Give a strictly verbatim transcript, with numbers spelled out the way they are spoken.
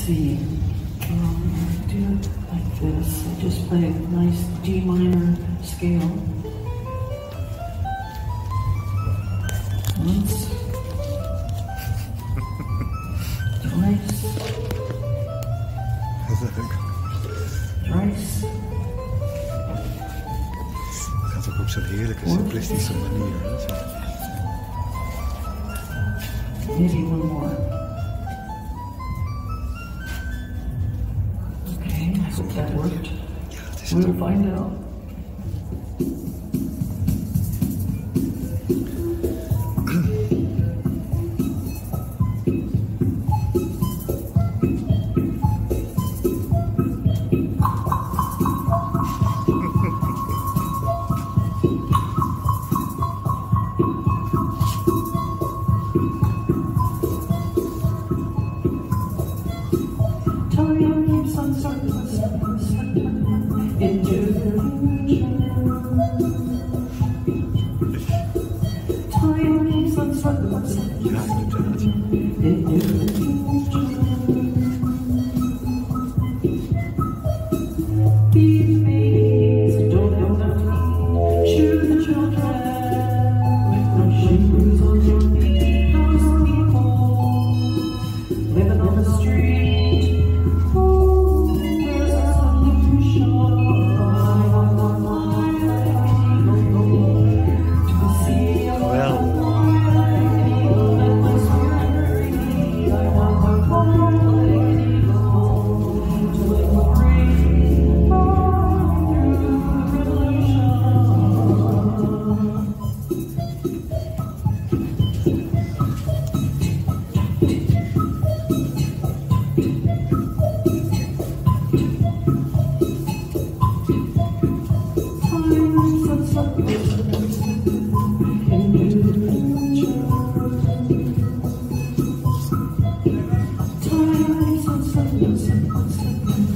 see. Um, do it like this. I just play a nice D minor scale. Once. Twice. Thrice. Het gaat ook op zo'n heerlijke, simplistische manier. Hè? Zo. Maybe one more. Okay, I hope that worked. Ja, dat is We'll het ook. find out. Time keeps on circling into the future. Time keeps on circling Ja, inderdaad. into the future. These babies don't know nothing. Shoot the children with no shoes on your feet. House people living on the street. Time